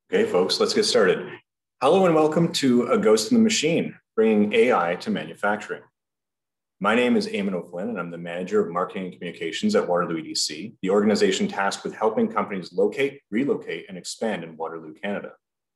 Okay, folks, let's get started. Hello and welcome to A Ghost in the Machine, bringing AI to manufacturing. My name is Eamon O'Flynn, and I'm the Manager of Marketing and Communications at Waterloo EDC, the organization tasked with helping companies locate, relocate, and expand in Waterloo, Canada.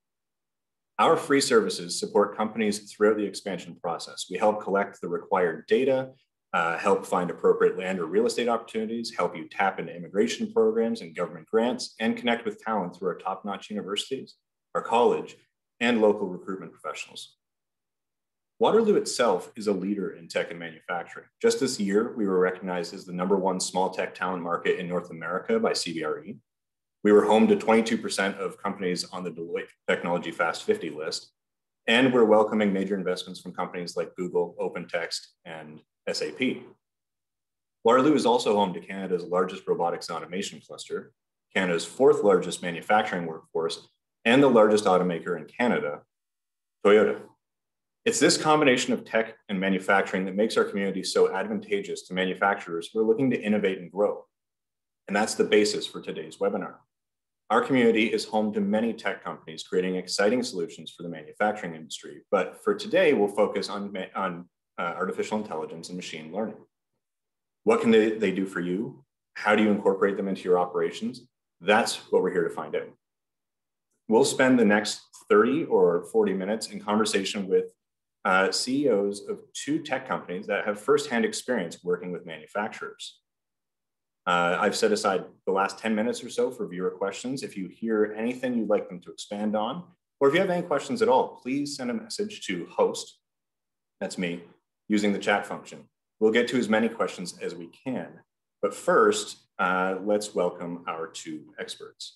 Our free services support companies throughout the expansion process. We help collect the required data, help find appropriate land or real estate opportunities, help you tap into immigration programs and government grants, and connect with talent through our top-notch universities, our college, and local recruitment professionals. Waterloo itself is a leader in tech and manufacturing. Just this year, we were recognized as the #1 small tech talent market in North America by CBRE. We were home to 22% of companies on the Deloitte Technology Fast 50 list, and we're welcoming major investments from companies like Google, OpenText, and SAP. Waterloo is also home to Canada's largest robotics automation cluster, Canada's 4th largest manufacturing workforce, and the largest automaker in Canada, Toyota. It's this combination of tech and manufacturing that makes our community so advantageous to manufacturers who are looking to innovate and grow. And that's the basis for today's webinar. Our community is home to many tech companies creating exciting solutions for the manufacturing industry. But for today, we'll focus on artificial intelligence and machine learning. What can they do for you? How do you incorporate them into your operations? That's what we're here to find out. We'll spend the next 30 or 40 minutes in conversation with CEOs of 2 tech companies that have firsthand experience working with manufacturers. I've set aside the last 10 minutes or so for viewer questions. If you hear anything you'd like them to expand on, or if you have any questions at all, please send a message to host, that's me, using the chat function. We'll get to as many questions as we can. But first, let's welcome our 2 experts.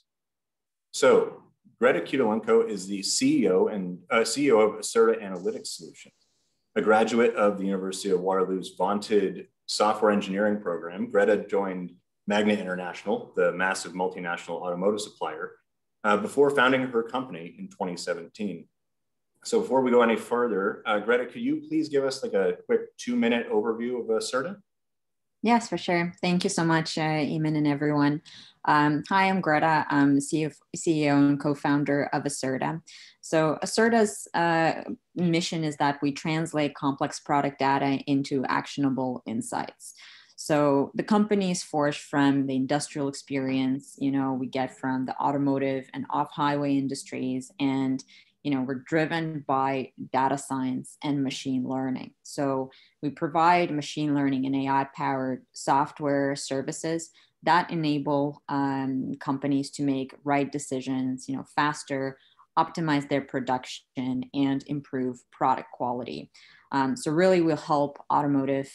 So Greta Kutulenko is the CEO of Acerta Analytics Solutions, a graduate of the University of Waterloo's vaunted software engineering program. Greta joined Magna International, the massive multinational automotive supplier, before founding her company in 2017. So before we go any further, Greta, could you please give us like a quick 2-minute overview of Acerta? Yes, for sure. Thank you so much, Eamon and everyone. Hi, I'm Greta. I'm the CEO and co-founder of Acerta. So Acerta's mission is that we translate complex product data into actionable insights. So the company is forged from the industrial experience, we get from the automotive and off-highway industries, and we're driven by data science and machine learning. So we provide machine learning and AI-powered software services that enable companies to make right decisions, faster, optimize their production, and improve product quality. So really we'll help automotive,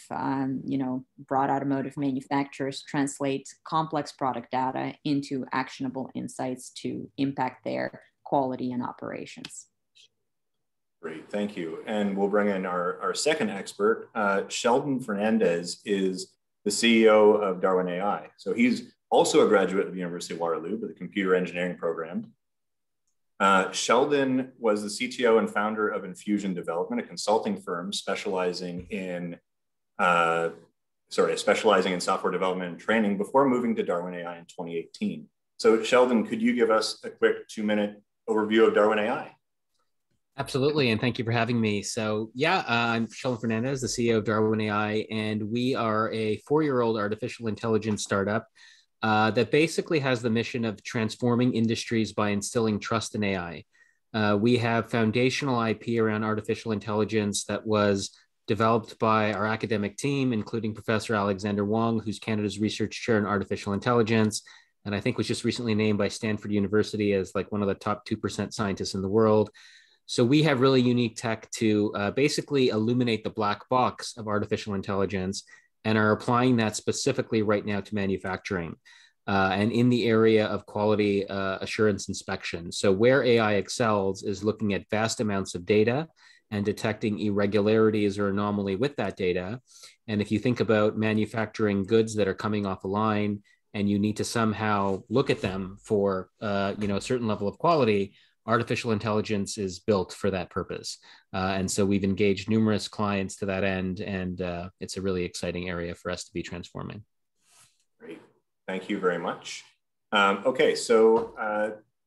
broad automotive manufacturers translate complex product data into actionable insights to impact their quality and operations. Great, thank you. And we'll bring in our second expert. Sheldon Fernandez is the CEO of Darwin AI. So he's also a graduate of the University of Waterloo with the computer engineering program. Sheldon was the CTO and founder of Infusion Development, a consulting firm specializing in software development and training before moving to Darwin AI in 2018. So Sheldon, could you give us a quick 2-minute overview of Darwin AI? Absolutely, and thank you for having me. So yeah, I'm Sheldon Fernandez, the CEO of Darwin AI, and we are a 4-year-old artificial intelligence startup that basically has the mission of transforming industries by instilling trust in AI. We have foundational IP around artificial intelligence that was developed by our academic team, including Professor Alexander Wong, who's Canada's research chair in artificial intelligence, and I think was just recently named by Stanford University as like one of the top 2% scientists in the world. So we have really unique tech to basically illuminate the black box of artificial intelligence and are applying that specifically right now to manufacturing and in the area of quality assurance inspection. So where AI excels is looking at vast amounts of data and detecting irregularities or anomaly with that data. And if you think about manufacturing goods that are coming off a line and you need to somehow look at them for a certain level of quality, artificial intelligence is built for that purpose. And so we've engaged numerous clients to that end, and it's a really exciting area for us to be transforming. Great. Thank you very much. Okay, so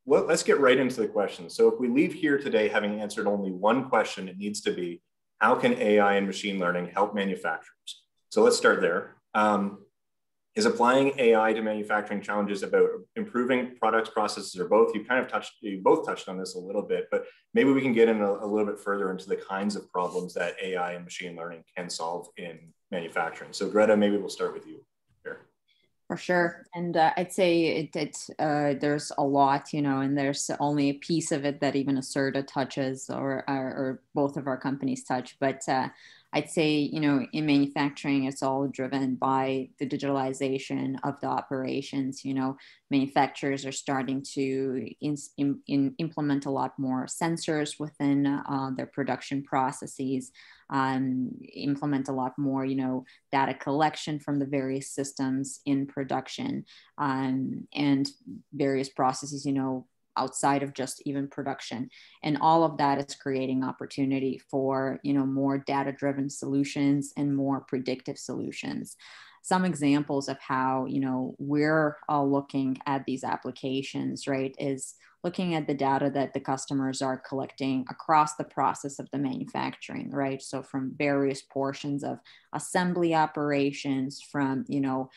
Well, let's get right into the question. So if we leave here today having answered only one question, it needs to be, how can AI and machine learning help manufacturers? So let's start there. Is applying AI to manufacturing challenges about improving products, processes, or both? You both touched on this a little bit, but maybe we can get in a little bit further into the kinds of problems that AI and machine learning can solve in manufacturing. So Greta, maybe we'll start with you here. For sure. And I'd say there's a lot, and there's only a piece of it that even Acerta touches or both of our companies touch. But I'd say, in manufacturing, it's all driven by the digitalization of the operations. Manufacturers are starting to implement a lot more sensors within their production processes, implement a lot more, data collection from the various systems in production, and various processes, outside of just even production. And all of that is creating opportunity for, more data-driven solutions and more predictive solutions. Some examples of how, we're looking at these applications, right, is looking at the data that the customers are collecting across the process of the manufacturing, right? So from various portions of assembly operations, from,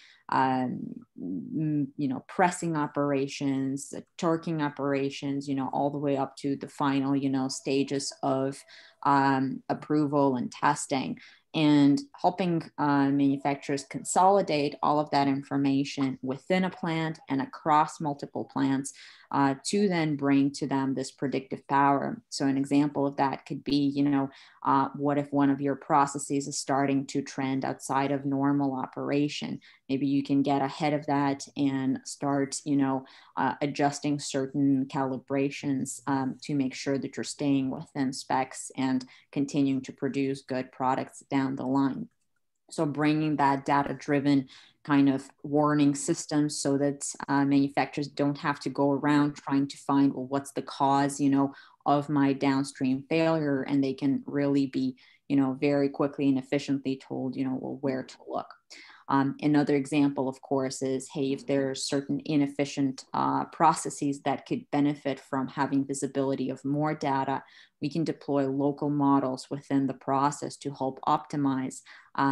pressing operations, torquing operations, all the way up to the final, stages of approval and testing, and helping manufacturers consolidate all of that information within a plant and across multiple plants to then bring to them this predictive power. So an example of that could be, what if one of your processes is starting to trend outside of normal operation? Maybe you can get ahead of that and start, adjusting certain calibrations to make sure that you're staying within specs and continuing to produce good products down the line. So bringing that data-driven kind of warning system so that manufacturers don't have to go around trying to find, well, what's the cause, of my downstream failure, and they can really be, very quickly and efficiently told, well, where to look. Another example, of course, is, hey, if there are certain inefficient processes that could benefit from having visibility of more data, we can deploy local models within the process to help optimize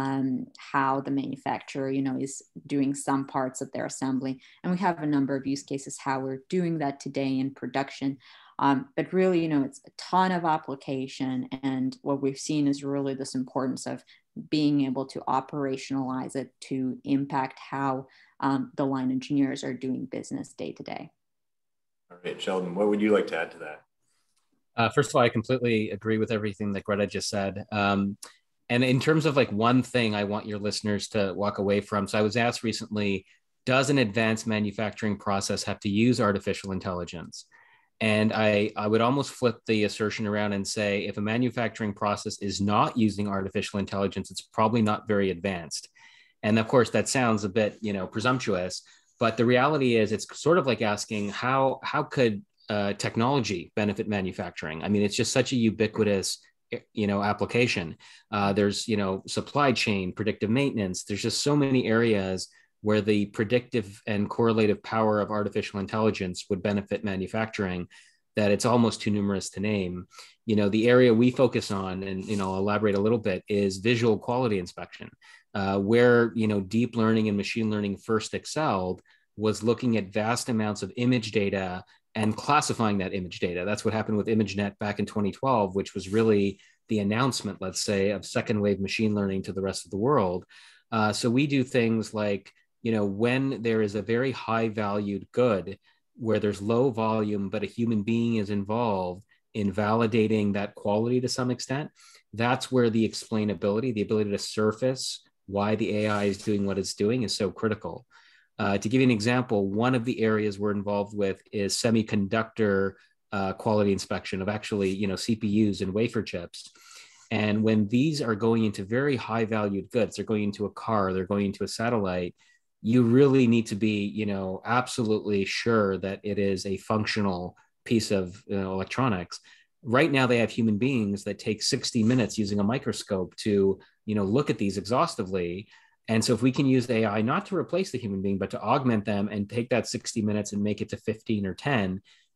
how the manufacturer, is doing some parts of their assembly. And we have a number of use cases how we're doing that today in production. But really, it's a ton of application. And what we've seen is really this importance of being able to operationalize it to impact how the line engineers are doing business day to day. All right, Sheldon, what would you like to add to that? First of all, I completely agree with everything that Greta just said. And in terms of like one thing I want your listeners to walk away from. So I was asked recently, does an advanced manufacturing process have to use artificial intelligence? And I would almost flip the assertion around and say, if a manufacturing process is not using artificial intelligence, it's probably not very advanced. And of course, that sounds a bit, presumptuous, but the reality is it's sort of like asking how could technology benefit manufacturing? I mean, it's just such a ubiquitous, application. There's, supply chain, predictive maintenance. There's just so many areas where the predictive and correlative power of artificial intelligence would benefit manufacturing, that it's almost too numerous to name. The area we focus on, and I'll elaborate a little bit, is visual quality inspection, where deep learning and machine learning first excelled was looking at vast amounts of image data and classifying that image data. That's what happened with ImageNet back in 2012, which was really the announcement, let's say, of second wave machine learning to the rest of the world. So we do things like, when there is a very high valued good where there's low volume, but a human being is involved in validating that quality to some extent, that's where the explainability, the ability to surface why the AI is doing what it's doing, is so critical. To give you an example, one of the areas we're involved with is semiconductor quality inspection of actually, CPUs and wafer chips. And when these are going into very high valued goods, they're going into a car, they're going into a satellite, you really need to be, absolutely sure that it is a functional piece of electronics. Right now, they have human beings that take 60 minutes using a microscope to, look at these exhaustively. And so if we can use AI not to replace the human being, but to augment them and take that 60 minutes and make it to 15 or 10,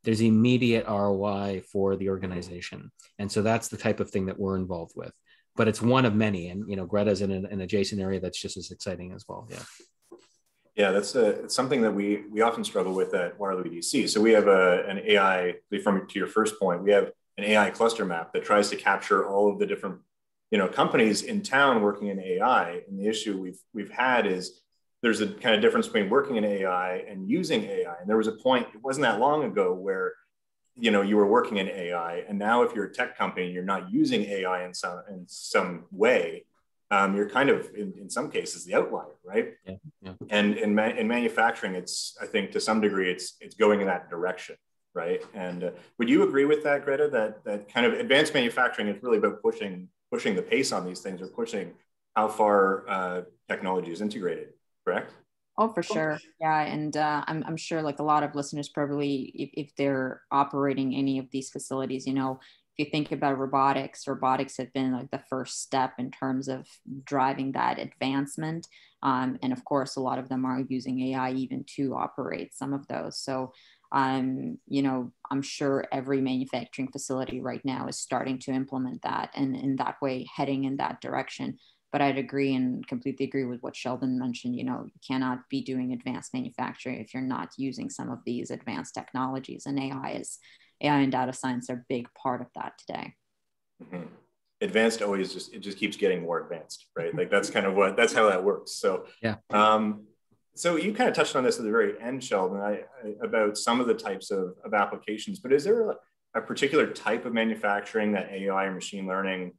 there's immediate ROI for the organization. And so that's the type of thing that we're involved with. But it's one of many. And, Greta's in an adjacent area that's just as exciting as well. Yeah. Yeah, that's it's something that we often struggle with at Waterloo EDC. So we have an AI, from to your first point, we have an AI cluster map that tries to capture all of the different companies in town working in AI. And the issue we've had is there's a kind of difference between working in AI and using AI. And there was a point, it wasn't that long ago, where you were working in AI, and now if you're a tech company and you're not using AI in some way, you're kind of in some cases the outlier, right? Yeah. Yeah. And in manufacturing, I think to some degree it's going in that direction, right? And would you agree with that, Greta? That kind of advanced manufacturing is really about pushing the pace on these things, or pushing how far technology is integrated, correct? Oh, for sure. Yeah. And I'm sure like a lot of listeners probably, if they're operating any of these facilities, if you think about robotics have been like the first step in terms of driving that advancement. And of course, a lot of them are using AI even to operate some of those. So, I'm sure every manufacturing facility right now is starting to implement that, and in that way, heading in that direction. But I'd agree and completely agree with what Sheldon mentioned. You cannot be doing advanced manufacturing if you're not using some of these advanced technologies, and AI and data science are a big part of that today. Mm-hmm. Advanced always just keeps getting more advanced, right? Like that's kind of that's how that works. So yeah. So you kind of touched on this at the very end, Sheldon, about some of the types of applications, but is there a particular type of manufacturing that AI or machine learning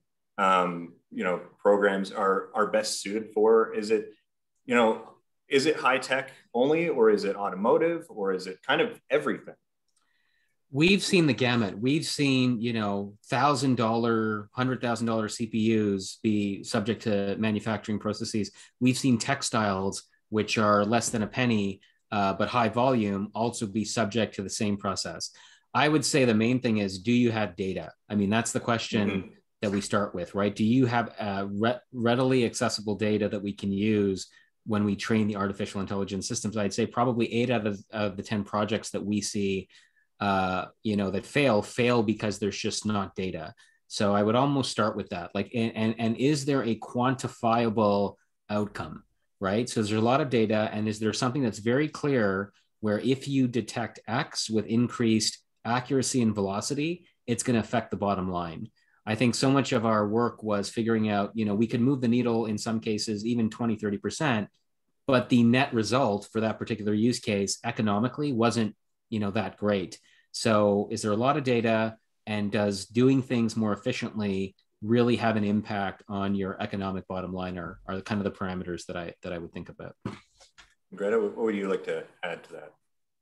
programs are best suited for? Is it high tech only, or is it automotive, or is it kind of everything? We've seen the gamut. We've seen, $1,000, $100,000 CPUs be subject to manufacturing processes. We've seen textiles, which are less than a penny, but high volume, also be subject to the same process. I would say the main thing is, do you have data? I mean, that's the question. Mm-hmm. That we start with, right? Do you have readily accessible data that we can use when we train the artificial intelligence systems? I'd say probably 8 out of the 10 projects that we see, that fail because there's just not data. So I would almost start with that. Like, and is there a quantifiable outcome, right? So there's a lot of data, and is there something that's very clear where if you detect X with increased accuracy and velocity, it's going to affect the bottom line? I think so much of our work was figuring out, we could move the needle in some cases, even 20, 30%, but the net result for that particular use case economically wasn't, that great. So is there a lot of data, and does doing things more efficiently really have an impact on your economic bottom line, are kind of the parameters that I would think about. Greta, what would you like to add to that?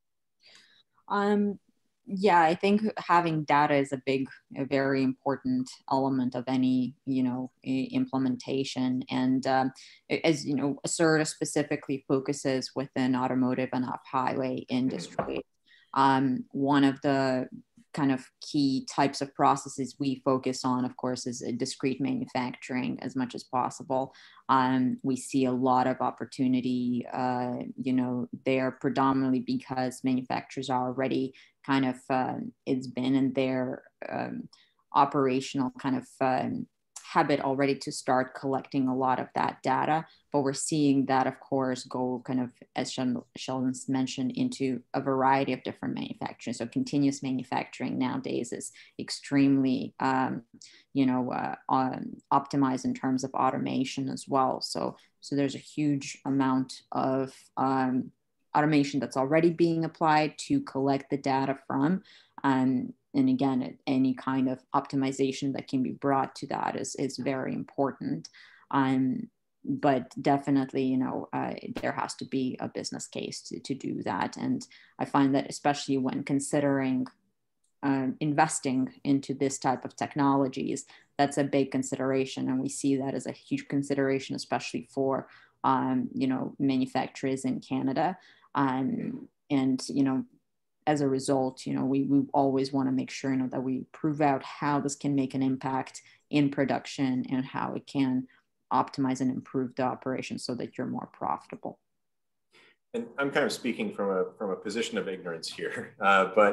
Yeah, I think having data is a very important element of any, implementation. And as you know, Acerta specifically focuses within automotive and off-highway industry. One of the kind of key types of processes we focus on, of course, is discrete manufacturing as much as possible. We see a lot of opportunity, there predominantly because manufacturers are already kind of, it's been in their operational kind of habit already to start collecting a lot of that data. But we're seeing that, of course, go kind of, as Sheldon's mentioned, into a variety of different manufacturing. So continuous manufacturing nowadays is extremely, optimized in terms of automation as well. So there's a huge amount of automation that's already being applied to collect the data from. And again, any kind of optimization that can be brought to that is very important. But definitely, there has to be a business case to do that. And I find that especially when considering investing into this type of technologies, that's a big consideration. And we see that as a huge consideration, especially for, manufacturers in Canada. And, as a result, we always want to make sure that we prove out how this can make an impact in production and how it can optimize and improve the operation so that you're more profitable. And I'm kind of speaking from a position of ignorance here, but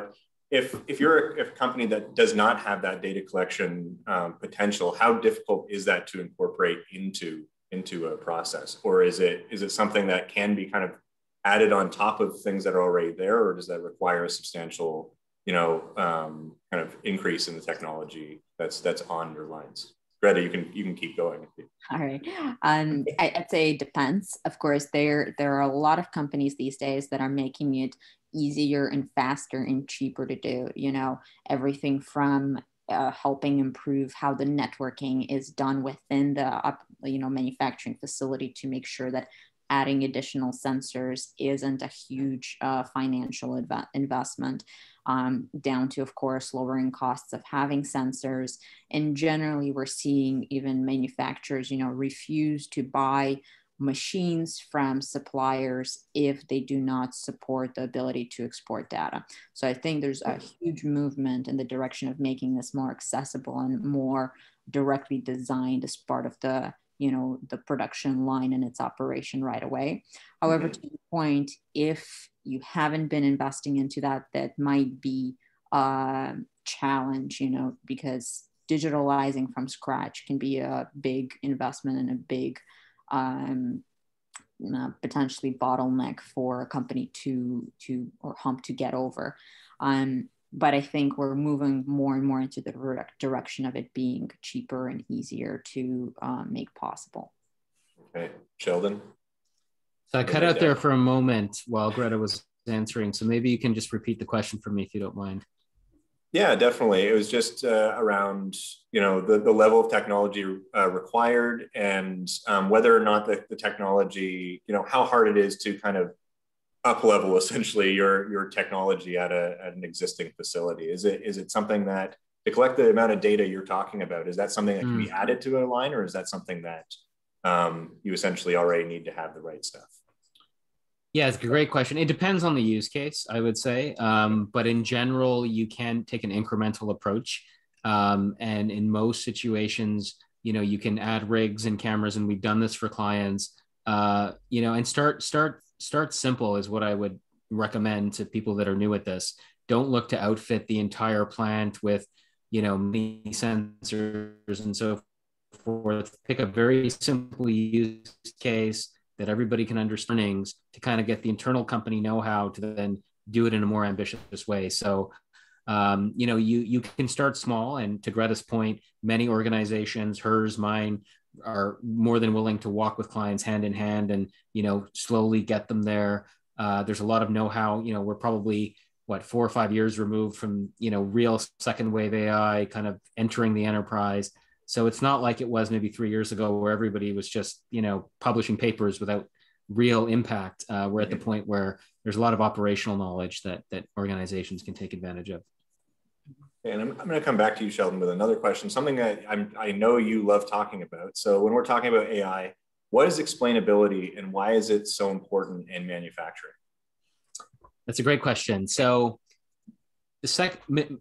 if you're a company that does not have that data collection potential, how difficult is that to incorporate into a process? Or is it something that can be kind of added on top of things that are already there, or does that require a substantial, kind of increase in the technology that's on your lines? Greta, you can keep going. All right. I'd say it depends. Of course, there are a lot of companies these days that are making it easier and faster and cheaper to do. Everything from helping improve how the networking is done within the manufacturing facility to make sure that adding additional sensors isn't a huge financial investment, down to, of course, lowering costs of having sensors. And generally, we're seeing even manufacturers, refuse to buy machines from suppliers if they do not support the ability to export data. So I think there's a huge movement in the direction of making this more accessible and more directly designed as part of the production line and its operation right away. However, to the point, if you haven't been investing into that, that might be a challenge, because digitalizing from scratch can be a big investment and a big potentially bottleneck for a company to hump to get over. But I think we're moving more and more into the direction of it being cheaper and easier to make possible. Okay, Sheldon? So I cut out there for a moment while Greta was answering. So maybe you can just repeat the question for me if you don't mind. Yeah, definitely. It was just around, the level of technology required, and whether or not the technology, how hard it is to kind of up level essentially your technology at an existing facility. Is it something that, to collect the amount of data you're talking about, is that something that can be added to a line, or is that something that you essentially already need to have the right stuff? Yeah, it's a great question. It depends on the use case, I would say. But in general, you can take an incremental approach. And in most situations, you can add rigs and cameras, and we've done this for clients, and start simple is what I would recommend to people that are new at this. Don't look to outfit the entire plant with, many sensors and so forth. Pick a very simple use case that everybody can understand to kind of get the internal company know-how to then do it in a more ambitious way. So, you can start small. And to Greta's point, many organizations, hers, mine, are more than willing to walk with clients hand in hand and, slowly get them there. There's a lot of know-how. We're probably 4 or 5 years removed from, real second wave AI kind of entering the enterprise. So it's not like it was maybe 3 years ago where everybody was just, publishing papers without real impact. We're at the point where there's a lot of operational knowledge that organizations can take advantage of. And I'm going to come back to you, Sheldon, with another question, something that I know you love talking about. So when we're talking about AI, what is explainability and why is it so important in manufacturing? That's a great question. So the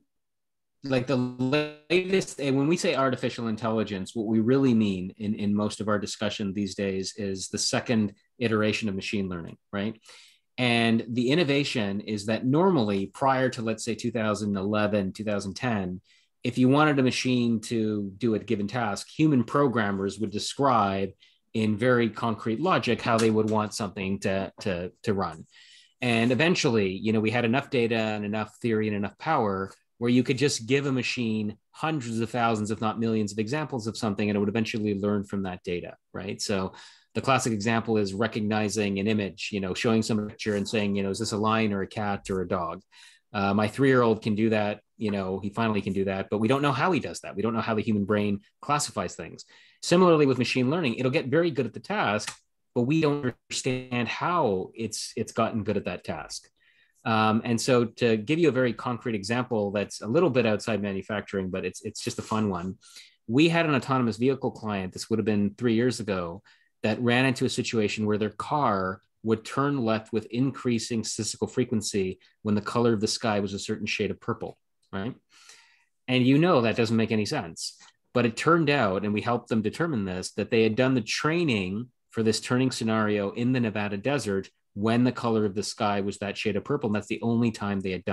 latest, and when we say artificial intelligence, what we really mean in most of our discussion these days is the second iteration of machine learning, right? And the innovation is that normally prior to, let's say, 2011, 2010, if you wanted a machine to do a given task, human programmers would describe in very concrete logic how they would want something to run. And eventually, we had enough data and enough theory and enough power where you could just give a machine hundreds of thousands, if not millions of examples of something, and it would eventually learn from that data, right? So the classic example is recognizing an image, showing some picture and saying, is this a lion or a cat or a dog? My 3-year-old can do that. He finally can do that, but we don't know how he does that. We don't know how the human brain classifies things. Similarly with machine learning, it'll get very good at the task, but we don't understand how it's gotten good at that task. And so to give you a very concrete example that's a little bit outside manufacturing, but it's just a fun one. We had an autonomous vehicle client, this would have been 3 years ago, that ran into a situation where their car would turn left with increasing statistical frequency when the color of the sky was a certain shade of purple, right? And that doesn't make any sense. But it turned out, and we helped them determine this, that they had done the training for this turning scenario in the Nevada desert when the color of the sky was that shade of purple. And that's the only time they had done it,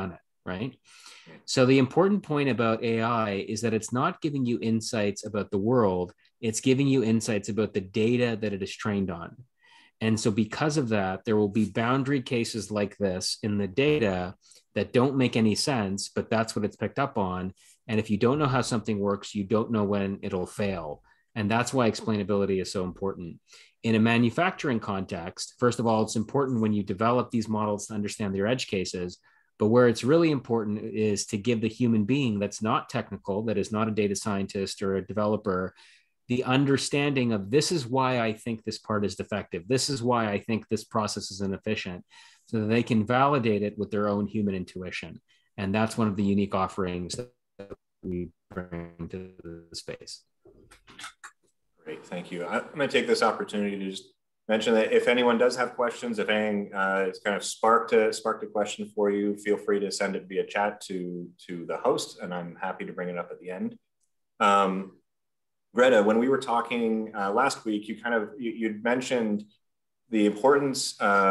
right? So the important point about AI is that it's not giving you insights about the world, it's giving you insights about the data that it is trained on. And so because of that, there will be boundary cases like this in the data that don't make any sense, but that's what it's picked up on. And if you don't know how something works, you don't know when it'll fail. And that's why explainability is so important. In a manufacturing context, first of all, it's important when you develop these models to understand their edge cases. But where it's really important is to give the human being that's not technical, that is not a data scientist or a developer, the understanding of this is why I think this part is defective. This is why I think this process is inefficient, so that they can validate it with their own human intuition. And that's one of the unique offerings that we bring to the space. Great, thank you. I'm going to take this opportunity to just mention that if anyone does have questions, if anything is kind of sparked a question for you, feel free to send it via chat to the host, and I'm happy to bring it up at the end. Greta, when we were talking last week, you'd mentioned the importance,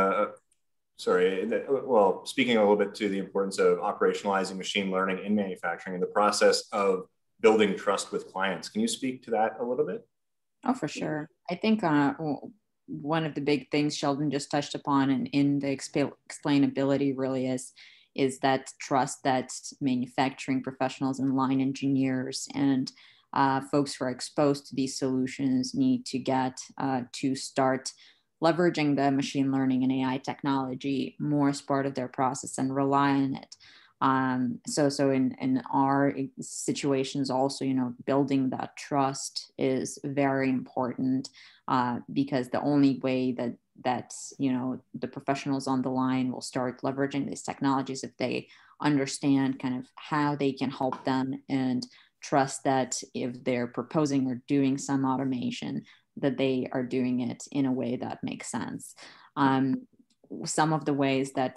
speaking a little bit to the importance of operationalizing machine learning in manufacturing and the process of building trust with clients. Can you speak to that a little bit? Oh, for sure. I think one of the big things Sheldon just touched upon in the explainability really is that trust that manufacturing professionals and line engineers and folks who are exposed to these solutions need to get to start leveraging the machine learning and AI technology more as part of their process and rely on it. So in our situations also, building that trust is very important because the only way that the professionals on the line will start leveraging these technologies if they understand kind of how they can help them and trust that if they're proposing or doing some automation, that they are doing it in a way that makes sense. Some of the ways that,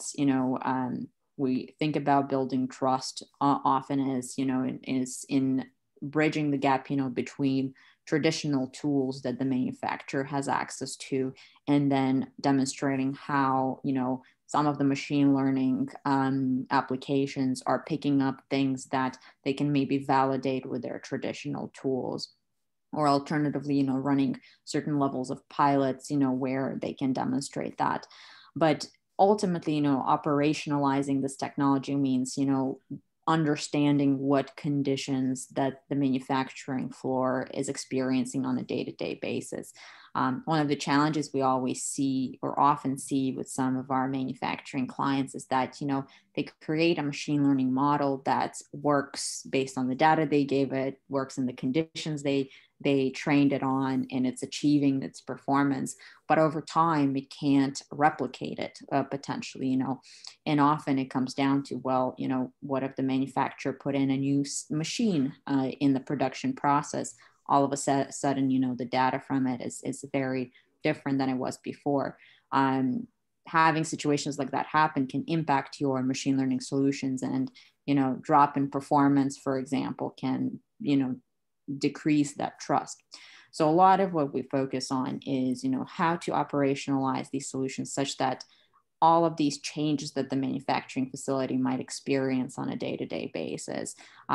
we think about building trust often is in bridging the gap, between traditional tools that the manufacturer has access to, and then demonstrating how, some of the machine learning applications are picking up things that they can maybe validate with their traditional tools, or alternatively, running certain levels of pilots, where they can demonstrate that. But ultimately, operationalizing this technology means, understanding what conditions that the manufacturing floor is experiencing on a day-to-day basis. One of the challenges we always see or often see with some of our manufacturing clients is that, they create a machine learning model that works based on the data they gave it, works in the conditions they trained it on, and it's achieving its performance. But over time, it can't replicate it potentially, and often it comes down to, well, what if the manufacturer put in a new machine in the production process? All of a sudden, the data from it is very different than it was before. Having situations like that happen can impact your machine learning solutions, and, drop in performance, for example, can, decrease that trust. So a lot of what we focus on is, how to operationalize these solutions such that all of these changes that the manufacturing facility might experience on a day-to-day basis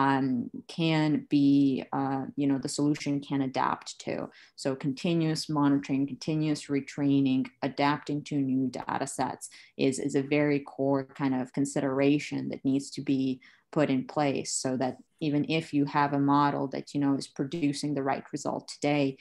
can be, the solution can adapt to. So continuous monitoring, continuous retraining, adapting to new data sets is a very core kind of consideration that needs to be put in place, so that even if you have a model that, is producing the right result today,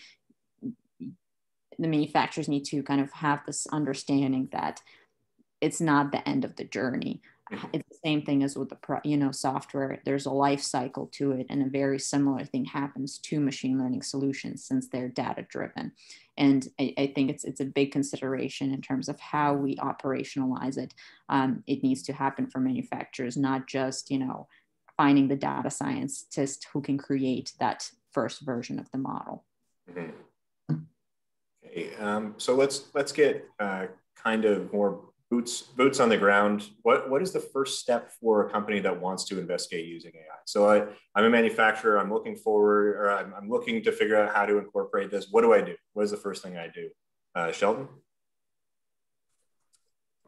the manufacturers need to kind of have this understanding that it's not the end of the journey. It's the same thing as with the software. There's a life cycle to it, and a very similar thing happens to machine learning solutions since they're data driven. And I think it's a big consideration in terms of how we operationalize it. It needs to happen for manufacturers, not just finding the data scientist who can create that first version of the model. Mm-hmm. Okay, so let's get kind of more boots on the ground. What is the first step for a company that wants to investigate using AI? So I'm a manufacturer. I'm looking forward, or I'm looking to figure out how to incorporate this. What do I do? What is the first thing I do? Sheldon?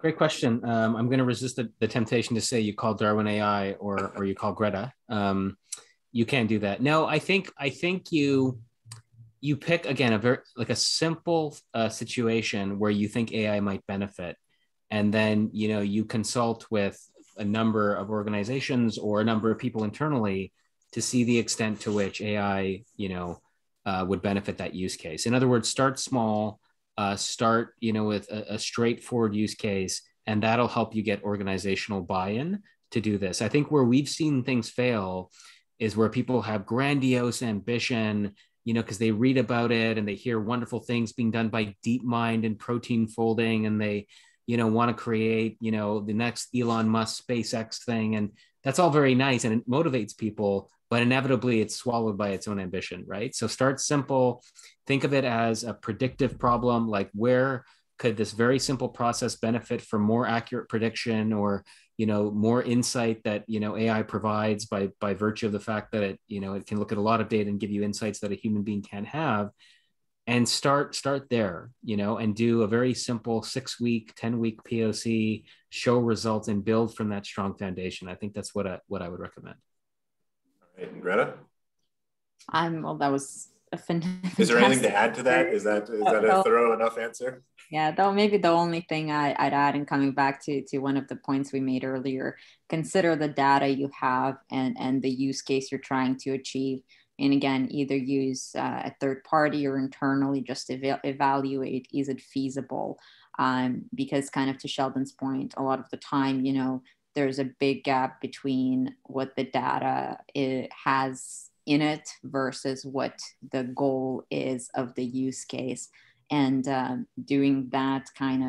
Great question. I'm going to resist the temptation to say you call Darwin AI or you call Greta. You can't do that. No, I think you pick again a very like a simple situation where you think AI might benefit, and then you consult with a number of organizations or a number of people internally to see the extent to which AI would benefit that use case. In other words, start small, start with a straightforward use case, and that'll help you get organizational buy-in to do this. I think where we've seen things fail is where people have grandiose ambition, because they read about it and they hear wonderful things being done by DeepMind and protein folding, and they, want to create, the next Elon Musk SpaceX thing. And that's all very nice and it motivates people, but inevitably it's swallowed by its own ambition, right? So start simple, think of it as a predictive problem, like where could this very simple process benefit from more accurate prediction or more insight that AI provides by virtue of the fact that it can look at a lot of data and give you insights that a human being can't have, and start there, and do a very simple 6-week, 10-week POC, show results, and build from that strong foundation. I think that's what I would recommend. All right, and Greta? Well, that was a fantastic. Is there anything to add to that? Is that a thorough enough answer? Yeah, though maybe the only thing I'd add, and coming back to one of the points we made earlier, consider the data you have and the use case you're trying to achieve. And again, either use a third party or internally just evaluate, is it feasible? Because kind of to Sheldon's point, a lot of the time, there's a big gap between what the data has in it versus what the goal is of the use case. And doing that kind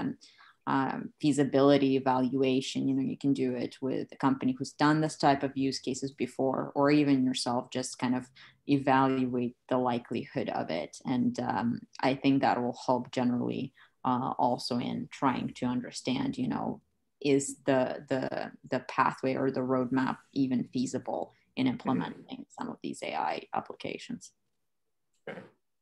of feasibility evaluation, you can do it with a company who's done this type of use cases before, or even yourself, just kind of evaluate the likelihood of it. And I think that will help generally also in trying to understand, is the pathway or the roadmap even feasible in implementing some of these AI applications. Okay.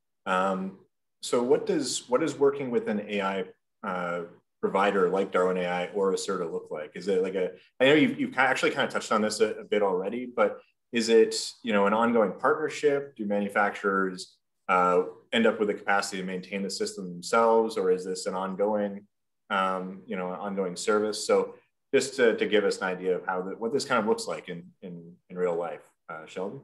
So what does working with an AI provider like Darwin AI or Acerta look like? Is it like I know you've actually kind of touched on this a bit already, but is it, an ongoing partnership? Do manufacturers end up with the capacity to maintain the system themselves, or is this an ongoing, ongoing service? So just to give us an idea of what this kind of looks like in real life, Sheldon?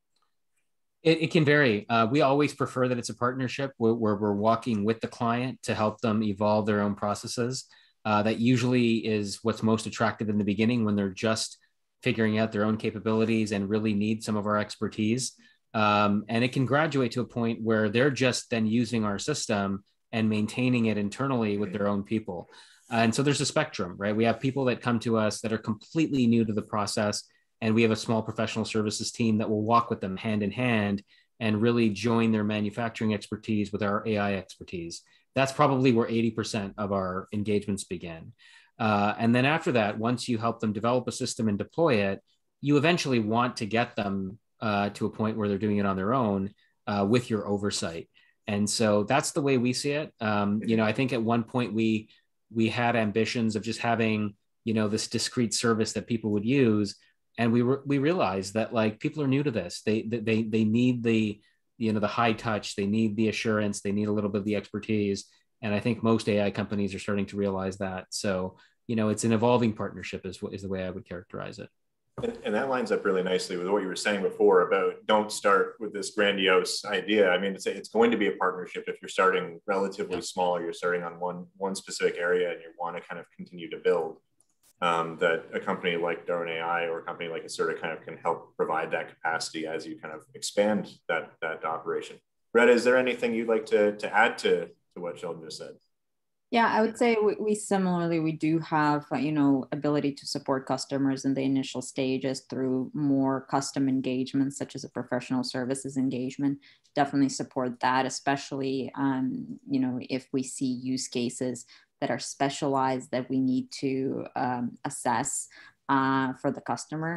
It can vary. We always prefer that it's a partnership where we're walking with the client to help them evolve their own processes. That usually is what's most attractive in the beginning when they're just figuring out their own capabilities and really need some of our expertise. And it can graduate to a point where they're just then using our system and maintaining it internally with their own people. And so there's a spectrum, right? We have people that come to us that are completely new to the process, and we have a small professional services team that will walk with them hand in hand and really join their manufacturing expertise with our AI expertise. That's probably where 80% of our engagements begin. And then after that, once you help them develop a system and deploy it, you eventually want to get them to a point where they're doing it on their own with your oversight. And so that's the way we see it. I think at one point we had ambitions of just having, this discrete service that people would use. And we realized that like people are new to this. They need the high touch. They need the assurance. They need a little bit of the expertise. And I think most AI companies are starting to realize that. So it's an evolving partnership is the way I would characterize it. And that lines up really nicely with what you were saying before about don't start with this grandiose idea. I mean, it's going to be a partnership if you're starting relatively small, or you're starting on one specific area and you want to kind of continue to build. That a company like Darwin AI or a company like Acerta kind of can help provide that capacity as you kind of expand that operation. Greta, is there anything you'd like to add to what Sheldon just said? Yeah, I would say we similarly, we do have, ability to support customers in the initial stages through more custom engagements, such as a professional services engagement. Definitely support that, especially, if we see use cases that are specialized that we need to assess for the customer.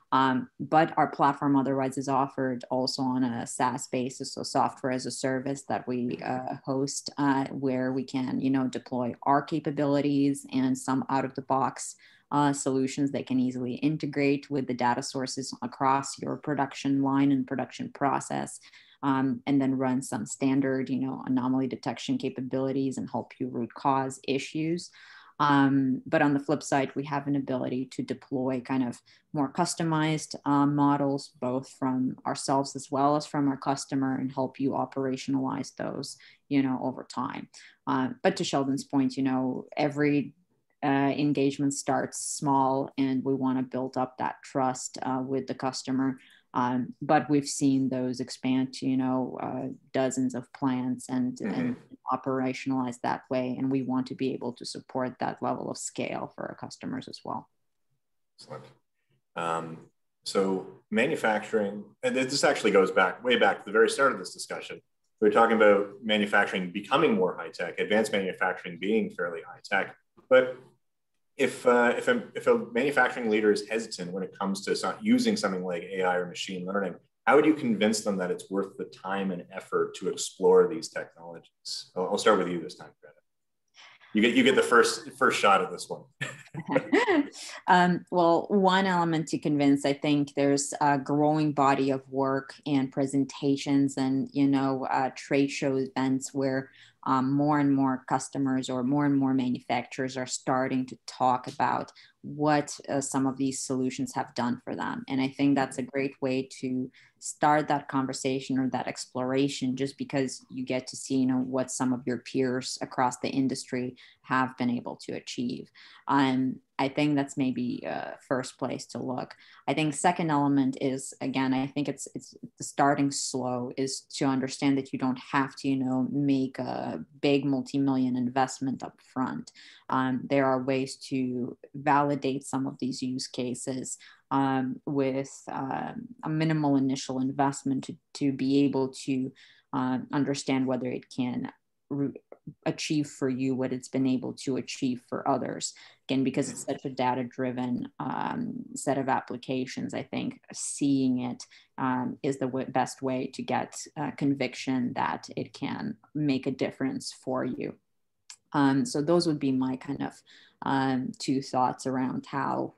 But our platform otherwise is offered also on a SaaS basis, so software as a service that we host, where we can, deploy our capabilities and some out of the box solutions that can easily integrate with the data sources across your production line and production process. And then run some standard, anomaly detection capabilities and help you root cause issues. But on the flip side, we have an ability to deploy kind of more customized models, both from ourselves as well as from our customer, and help you operationalize those, over time. But to Sheldon's point, every engagement starts small, and we want to build up that trust with the customer. But we've seen those expand to, dozens of plants and operationalize that way. And we want to be able to support that level of scale for our customers as well. Excellent. So manufacturing, and this actually goes way back to the very start of this discussion. We were talking about manufacturing becoming more high tech, advanced manufacturing being fairly high tech. But if a manufacturing leader is hesitant when it comes to using something like AI or machine learning, how would you convince them that it's worth the time and effort to explore these technologies? I'll start with you this time, Greta. You get the first shot at this one. Well, one element to convince, I think there's a growing body of work and presentations and, trade show events where more and more customers or more and more manufacturers are starting to talk about what some of these solutions have done for them. And I think that's a great way to start that conversation or that exploration, just because you get to see, what some of your peers across the industry have been able to achieve. I think that's maybe first place to look. I think second element is, again, I think it's the starting slow is to understand that you don't have to, make a big multi-million investment up front. There are ways to validate some of these use cases with a minimal initial investment to be able to understand whether it can achieve for you what it's been able to achieve for others. Again, because it's such a data-driven set of applications, I think seeing it is the best way to get conviction that it can make a difference for you. So those would be my kind of two thoughts around how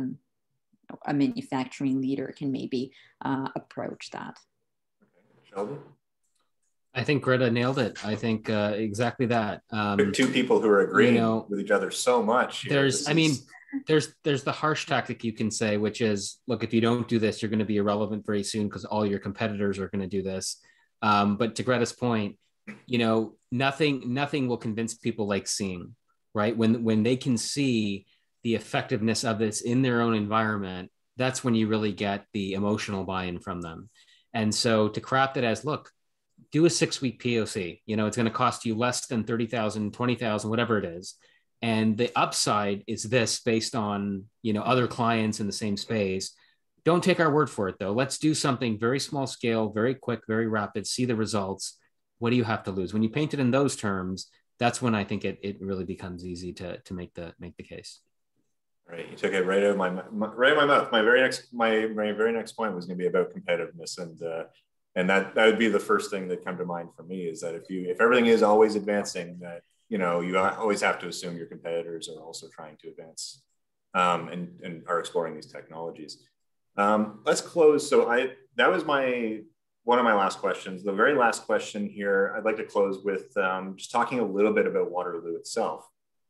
a manufacturing leader can maybe approach that. Sheldon? I think Greta nailed it. I think exactly that. Two people who are agreeing with each other so much. There's the harsh tactic you can say, which is, look, if you don't do this, you're going to be irrelevant very soon because all your competitors are going to do this. But to Greta's point, nothing will convince people like seeing, right? When they can see the effectiveness of this in their own environment, that's when you really get the emotional buy-in from them. And so to craft it as, look, do a 6-week POC, it's going to cost you less than 30,000, 20,000, whatever it is. And the upside is this based on, other clients in the same space. Don't take our word for it though. Let's do something very small scale, very quick, very rapid, see the results. What do you have to lose? When you paint it in those terms, that's when I think it really becomes easy to make the case. Right, you took it right out of my mouth. My very next point was going to be about competitiveness, and that would be the first thing that come to mind for me, is that if everything is always advancing, that you always have to assume your competitors are also trying to advance and are exploring these technologies. Let's close. So that was one of my last questions. The very last question here, I'd like to close with just talking a little bit about Waterloo itself.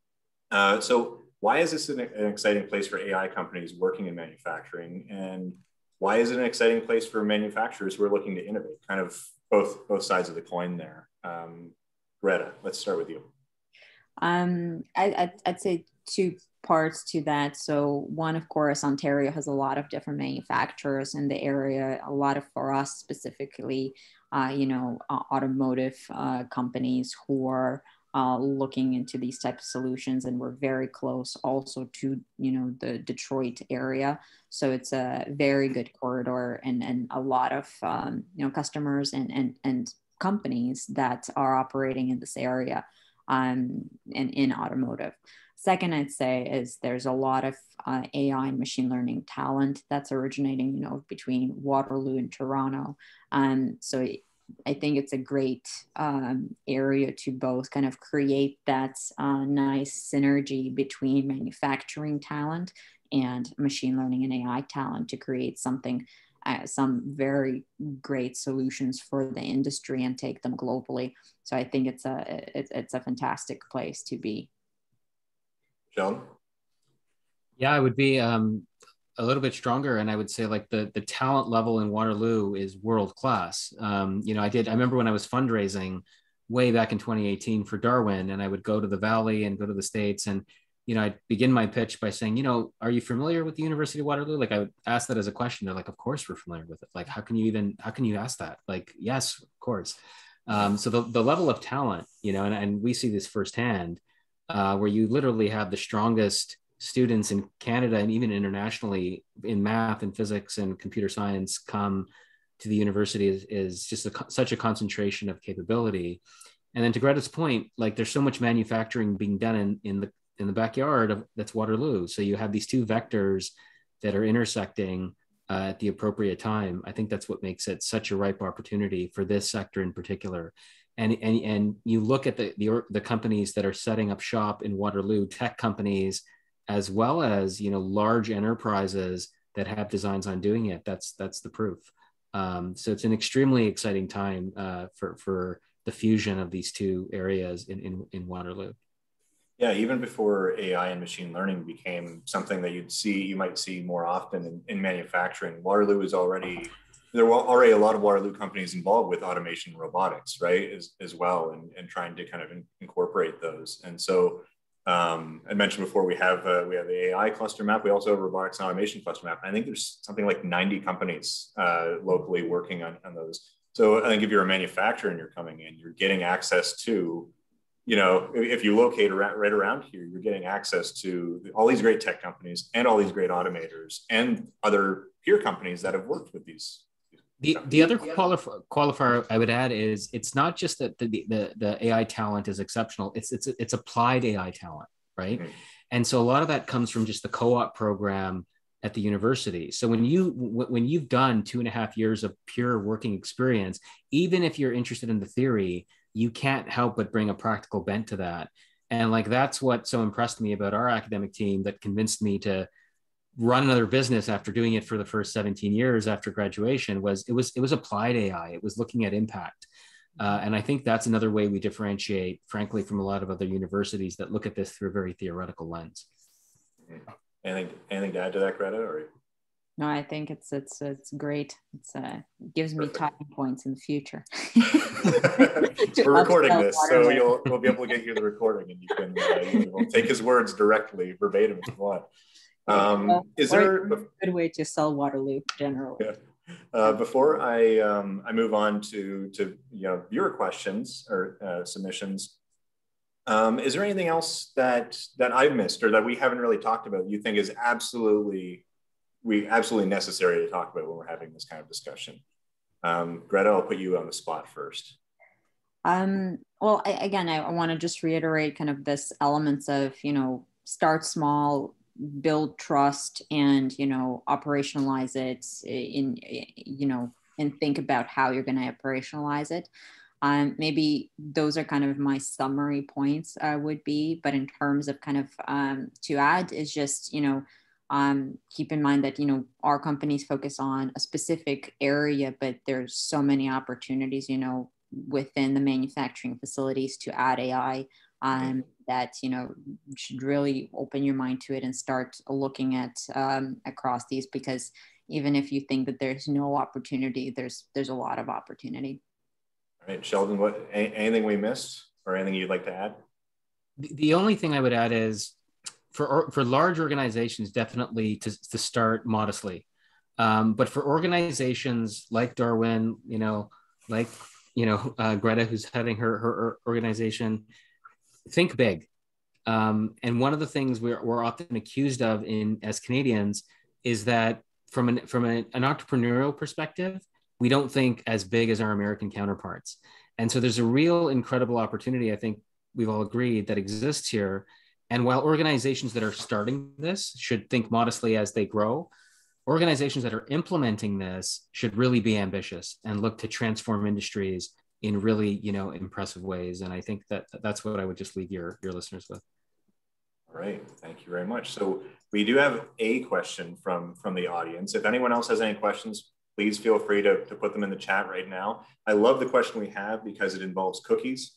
So why is this an exciting place for AI companies working in manufacturing, and why is it an exciting place for manufacturers who are looking to innovate? Kind of both sides of the coin there. Greta, let's start with you. I'd say two parts to that. So one, of course, Ontario has a lot of different manufacturers in the area. A lot of, for us specifically, automotive companies who are looking into these types of solutions, and we're very close also to the Detroit area, so it's a very good corridor and a lot of customers and companies that are operating in this area and in automotive. Second, I'd say is there's a lot of AI and machine learning talent that's originating, between Waterloo and Toronto. So I think it's a great area to both kind of create that nice synergy between manufacturing talent and machine learning and AI talent to create something, some very great solutions for the industry and take them globally. So I think it's a fantastic place to be. John? Yeah, I would be a little bit stronger, and I would say like the talent level in Waterloo is world class. I remember when I was fundraising way back in 2018 for Darwin, and I would go to the Valley and go to the States, and I'd begin my pitch by saying, are you familiar with the University of Waterloo? Like I would ask that as a question. They're like, of course we're familiar with it. Like, how can you ask that? Like, yes, of course. So the level of talent, and we see this firsthand, where you literally have the strongest students in Canada and even internationally in math and physics and computer science come to the university is just such a concentration of capability. And then to Greta's point, like there's so much manufacturing being done in the backyard that's Waterloo. So you have these two vectors that are intersecting at the appropriate time. I think that's what makes it such a ripe opportunity for this sector in particular. And you look at the companies that are setting up shop in Waterloo, tech companies, as well as large enterprises that have designs on doing it. That's the proof. So it's an extremely exciting time for the fusion of these two areas in Waterloo. Yeah, even before AI and machine learning became something that you might see more often in manufacturing, there were already a lot of Waterloo companies involved with automation and robotics, right, as well, and trying to kind of incorporate those. And so I mentioned before, we have the AI cluster map. We also have a robotics and automation cluster map. I think there's something like 90 companies locally working on those. So I think if you're a manufacturer and you're coming in, you're getting access to, if you locate right around here, you're getting access to all these great tech companies and all these great automators and other peer companies that have worked with these. The other qualifier I would add is it's not just that the AI talent is exceptional. It's applied AI talent, right? Mm-hmm. And so a lot of that comes from just the co-op program at the university. So when you've done 2.5 years of pure working experience, even if you're interested in the theory, you can't help but bring a practical bent to that. And like that's what so impressed me about our academic team that convinced me to run another business after doing it for the first 17 years after graduation was it was applied AI. It was looking at impact. And I think that's another way we differentiate, frankly, from a lot of other universities that look at this through a very theoretical lens. Anything to add to that, Greta? Or? No, I think it's great. It gives me talking points in the future. We're recording this, so we'll be able to get you the recording, and you can we'll take his words directly, verbatim if you want. Is there a good way to sell Waterloo generally? Yeah. Before I move on to viewer questions or submissions, is there anything else that I've missed or that we haven't really talked about you think is absolutely necessary to talk about when we're having this kind of discussion? Greta, I'll put you on the spot first. Well, I want to just reiterate kind of this elements of, start small, build trust, and, operationalize it and think about how you're going to operationalize it. Maybe those are kind of my summary points would be, but in terms of kind of to add is just, keep in mind that, our companies focus on a specific area, but there's so many opportunities, within the manufacturing facilities to add AI that, should really open your mind to it and start looking at across these, because even if you think that there's no opportunity, there's a lot of opportunity. All right, Sheldon, anything we missed or anything you'd like to add? The only thing I would add is for large organizations, definitely to start modestly. But for organizations like Darwin, Greta, who's heading her organization, think big. And one of the things we're often accused of as Canadians is that from an entrepreneurial perspective, we don't think as big as our American counterparts. And so there's a real incredible opportunity, I think we've all agreed, that exists here And while organizations that are starting this should think modestly as they grow, organizations that are implementing this should really be ambitious and look to transform industries in really, impressive ways. And I think that that's what I would just leave your listeners with. All right, thank you very much. So we do have a question from the audience. If anyone else has any questions, please feel free to put them in the chat right now. I love the question we have because it involves cookies.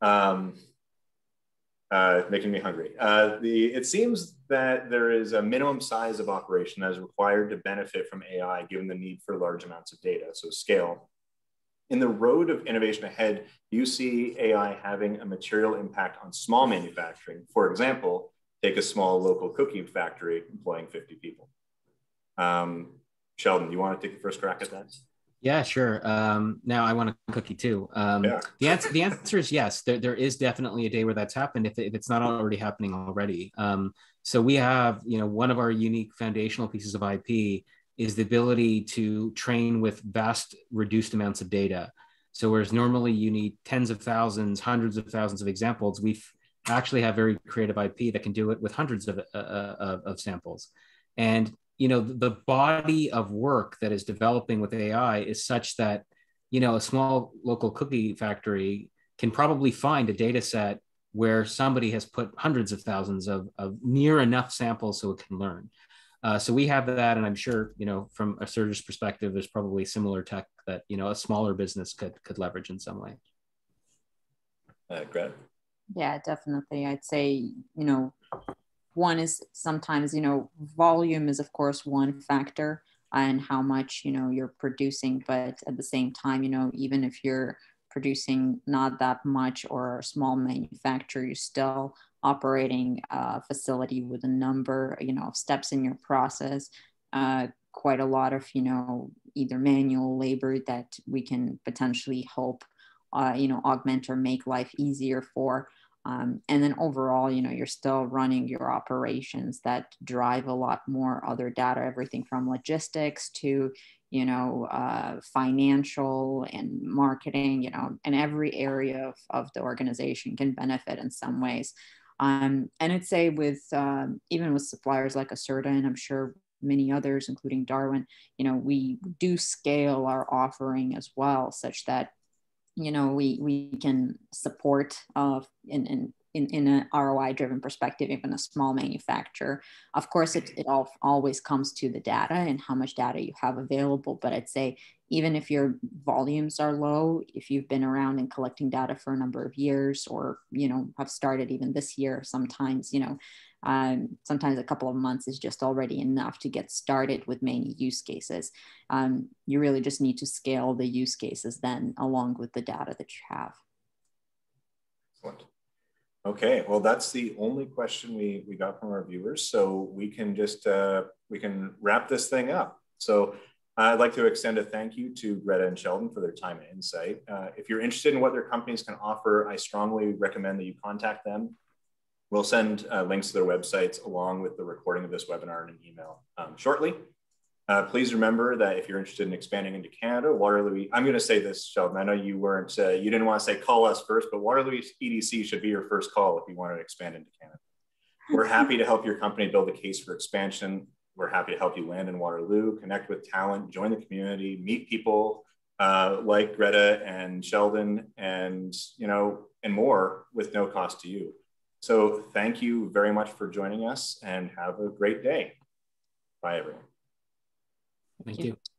Making me hungry. It seems that there is a minimum size of operation that is required to benefit from AI, given the need for large amounts of data, so scale. In the road of innovation ahead, do you see AI having a material impact on small manufacturing? For example, take a small local cookie factory employing 50 people. Sheldon, you want to take the first crack at that? Yeah, sure. Now I want a cookie too. Yeah. The answer is yes. There is definitely a day where that's happened if it's not already happening already. So we have, one of our unique foundational pieces of IP is the ability to train with vast reduced amounts of data. So whereas normally you need tens of thousands, hundreds of thousands of examples, we actually have very creative IP that can do it with hundreds of samples. And the body of work that is developing with AI is such that, a small local cookie factory can probably find a data set where somebody has put hundreds of thousands of near enough samples so it can learn. So we have that, and I'm sure, from Acerta's perspective, there's probably similar tech that, a smaller business could leverage in some way. Greta? Yeah, definitely. I'd say, one is sometimes, volume is of course one factor and how much, you're producing, but at the same time, even if you're producing not that much or a small manufacturer, you're still operating a facility with a number, of steps in your process, quite a lot of, either manual labor that we can potentially help, augment or make life easier for. And then overall, you're still running your operations that drive a lot more other data, everything from logistics to, financial and marketing, and every area of the organization can benefit in some ways. And I'd say with, even with suppliers like Acerta, and I'm sure many others, including Darwin, we do scale our offering as well, such that we can support in an ROI driven perspective, even a small manufacturer. Of course, it always comes to the data and how much data you have available. But I'd say even if your volumes are low, if you've been around and collecting data for a number of years, or have started even this year, sometimes sometimes a couple of months is just already enough to get started with many use cases. You really just need to scale the use cases then along with the data that you have. Excellent. Okay, well, that's the only question we got from our viewers. So we can just, we can wrap this thing up. So I'd like to extend a thank you to Greta and Sheldon for their time and insight. If you're interested in what their companies can offer, I strongly recommend that you contact them. We'll send links to their websites along with the recording of this webinar in an email shortly. Please remember that if you're interested in expanding into Canada, Waterloo, I'm going to say this, Sheldon, I know you weren't, you didn't want to say call us first, but Waterloo EDC should be your first call if you want to expand into Canada. We're happy to help your company build a case for expansion. We're happy to help you land in Waterloo, connect with talent, join the community, meet people like Greta and Sheldon, and and more with no cost to you. So thank you very much for joining us, and have a great day. Bye, everyone. Thank you.